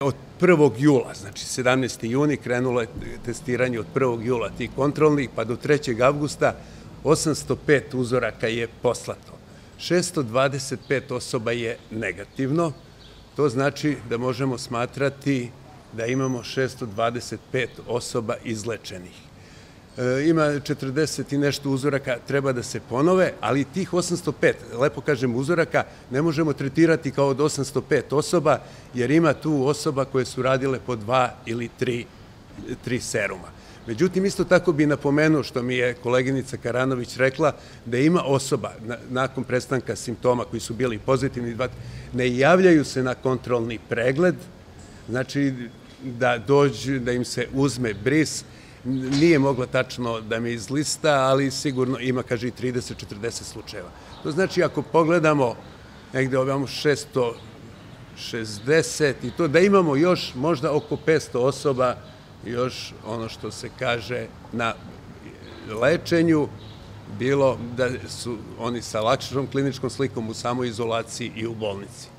Od 1. jula, znači 17. juni, krenulo je testiranje od 1. jula tih kontrolnih, pa do 3. avgusta 805 uzoraka je poslato. 625 osoba je negativno, to znači da možemo smatrati da imamo 625 osoba izlečenih. Ima 40 i nešto uzoraka, treba da se ponove, ali tih 805, lepo kažem, uzoraka ne možemo tretirati kao od 805 osoba, jer ima tu osoba koje su radile po 2 ili 3 seruma. Međutim, isto tako bi napomenuo, što mi je koleginica Karanović rekla, da ima osoba nakon prestanka simptoma koji su bili pozitivni, ne javljaju se na kontrolni pregled, znači da dođu, da im se uzme bris. Nije mogla tačno da mi izlista, ali sigurno ima, kaže, i 30-40 slučajeva. To znači, ako pogledamo negde ovamo 660 i to, da imamo još možda oko 500 osoba, još ono što se kaže na lečenju, bilo da su oni sa lakšom kliničkom slikom u samoizolaciji i u bolnici.